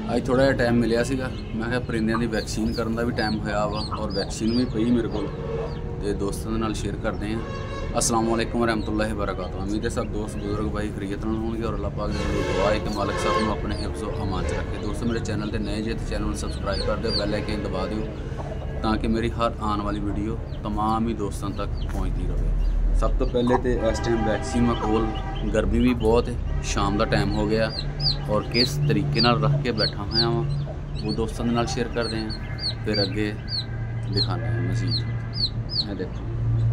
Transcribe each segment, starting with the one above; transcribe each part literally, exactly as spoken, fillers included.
ਅੱਜ ਥੋੜਾ ਜਿਹਾ टाइम मिलिया सीगा, मैं कहा परिंदियां दी वैक्सीन करन दा भी टाइम होया वा और वैक्सीन भी पई मेरे कोल ते दोस्तां दे नाल शेयर करदे हैं। अस्सलाम वालेकुम रहमतुल्लाहि वबरकातुहू। उम्मीद है सब दोस्त बुजुर्ग भाई खैरियत नाल होणगे और अल्लाह पाक दी दुआ है कि मालिक साहब नूं अपने हिफ्ज़ व अमान च रखे। दोस्तों मेरे चैनल ते नए जे ते चैनल नूं सबसक्राइब कर दिओ, बैल आइकन दबा दिओ ताकि मेरी हर आने वाली वीडियो तमाम ही दोस्तों तक पहुँचती रहे। सब तो पहले तो इस टाइम वैक्सीन में कोल गर्मी भी बहुत है, शाम का टाइम हो गया और किस तरीके नाल रख के बैठा हुआ वहाँ वो दोस्तों के नाल शेयर करते हैं, फिर अगे दिखाते हैं मजीद। मैं देखो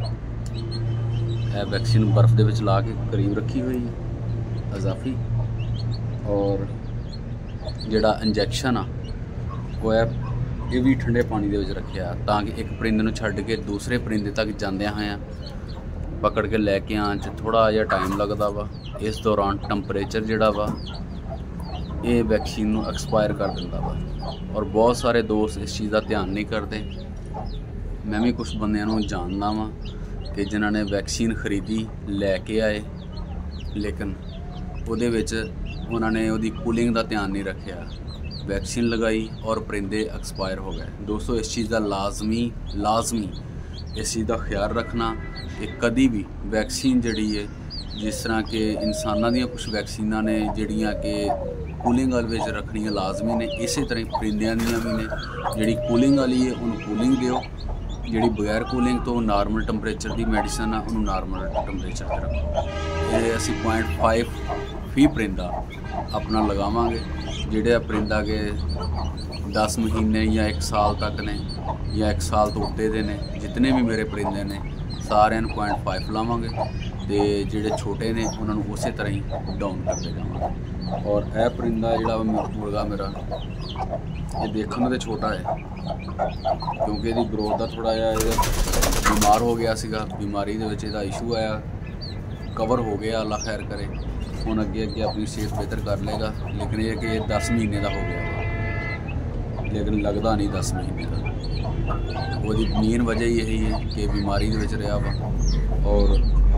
यह वैक्सीन बर्फ़ के विच ला के करीब रखी हुई है अजाफी, और जिहड़ा इंजैक्शन आ वो है ये भी ठंडे पानी के विच रखिया ताकि एक परिंदे नूं छड्ड के दूसरे परिंदे तक जांदे होए पकड़ के लैके आने च थोड़ा जिहा टाइम लगता वा। इस दौरान टंपरेचर जिहड़ा वा ये वैक्सीन नूं एक्सपायर कर दिंदा वा और बहुत सारे दोस्त इस चीज़ का ध्यान नहीं करते। मैं भी कुछ बंदियां नूं जानदा वां कि जिन्हां ने वैक्सीन खरीदी लैके आए लेकिन उहदे विच उन्हां ने उहदी कूलिंग का ध्यान नहीं रखिया, वैक्सीन लगाई और परिंदे एक्सपायर हो गए। दोस्तों इस चीज़ का लाजमी लाजमी इस चीज़ का ख्याल रखना कि कभी भी वैक्सीन जड़ी है, जिस तरह के इंसानों दी कुछ वैक्सीनां ने जड़ियाँ कि कूलिंग वाले विच रखनियां लाजमी ने, इस तरह परिंदियां दियां भी ने जिहड़ी कूलिंग वाली है उन्होंने कूलिंग दिओ, जिहड़ी बगैर कूलिंग तो नॉर्मल टंपरेचर की मैडिसन है उन्होंने नॉर्मल टंपरेचर पर रखो। ये असी पॉइंट फाइव फी परिंदा अपना लगावांगे, जिहड़े परिंदा के दस महीने या एक साल तक ने या एक साल तो उत्ते दे ने, जितने भी मेरे परिंदे ने सारे पॉइंट फाइव लावांगे तो जिहड़े छोटे ने उन्होंने उस तरह ही डाउन करते जावांगे। और यह परिंदा जिहड़ा मुर्गा मेरा ये देखने में तो छोटा है क्योंकि इसकी ग्रोथ का थोड़ा जिहा बीमार हो गया सीगा, बीमारी दे विच इहदा इशू आया, कवर हो गया अल्लाह खैर करे, हुण अगे अगे अपनी सेहत बेहतर कर लेगा। लेकिन ये कि दस महीने का हो गया लेकिन लगता नहीं दस महीने का। वही मेन वजह यही है कि बीमारी दे विच रहा वा और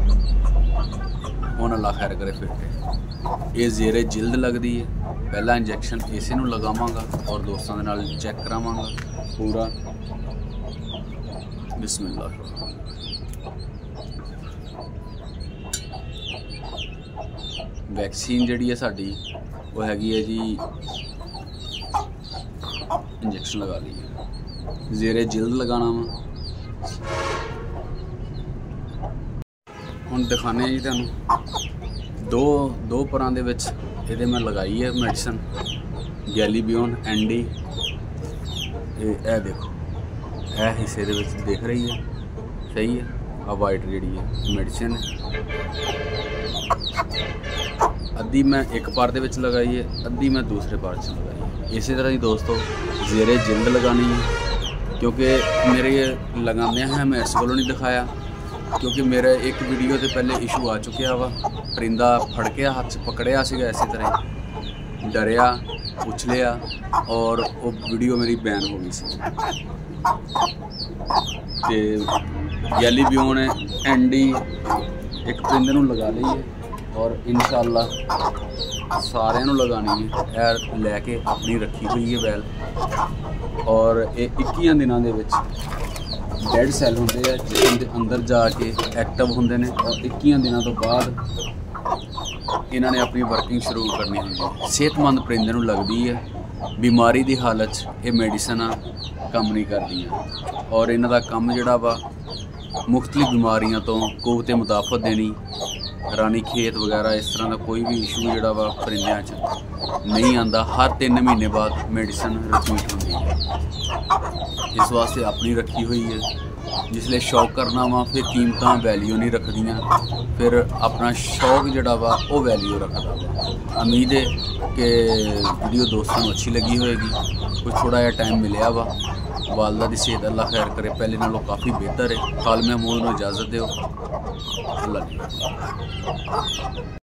हुण अल्लाह खैर करे फिट है। ये जेरे जिल्द लगती है, पहला इंजैक्शन इसे नूं लगावांगा और दोस्तों के नाल चैक करावांगा पूरा। बिस्मिल्लाह। वैक्सीन जिहड़ी है साडी वो हैगी है जी, इंजैक्शन लगा ली है, जेरे जिल्द लगाना वा। हुण दिखाने जी तुहानूं दो दो परां दे विच इहदे मैं लगाई है मैडिसन गैलीबियोन एंडी। ए देखो ए हिस्से दे विच दिख रही है, सही है। आ वाइट जिहड़ी है मैडिसन अद्धी मैं एक पार दे विच लगाई है, अद्धी मैं दूसरे पार च लगाई है। इसी तरह ही दोस्तों जेरे जिल्द लगानी है, क्योंकि मेरे लगाने हैं मैं इस कोलों नहीं दिखाया क्योंकि मेरा एक वीडियो से पहले इशू आ चुका वा, परिंदा फड़ के हाथ च पकड़िया सीगा, इसी तरह डरिया उछलिया और वो वीडियो मेरी बैन हो गई सी। गैलीबियोन एंडी एक परिंदे नूं लगा ली है और इंशाअल्लाह सारे नूं लगानी है। ए लैके अपनी रखी हुई है बैल, और ये इक्कीस दिनों के विच डेड सैल होंदे है जिसके अंदर जाके एक्टिव होंदे ने और इक्कीस दिनों तो बाद इन्होंने अपनी वर्किंग शुरू करनी होंगी। सेहतमंद परिंदे नूं लगदी है, बीमारी की हालत ये मेडिसिन काम नहीं करदियां और इन्हां दा काम जिहड़ा वा मुख्तलिफ बीमारियों तो कुव्वत मुदाफत देनी, रानी खेत वगैरह इस तरह का कोई भी इशू जिहड़ा वा परिंदियां च नहीं आंदा। हर तीन महीने बाद मेडिसिन रिपीट होंदी है, इस वास्ते अपनी रखी हुई है। जिसले शौक करना वा फिर कीमतां वैल्यू नहीं रखदियां, फिर अपना शौक जिहड़ा वा वो वैल्यू रखदा वा। उम्मीद है कि वीडियो दोस्तों अच्छी लगी होएगी। कुछ थोड़ा जिहा टाइम मिलिया वा, वालदा की सेहत अल्लाह खैर करे पहले नालों काफ़ी बेहतर है। काल महमूद नूं इजाज़त दिओ, अल्लाह।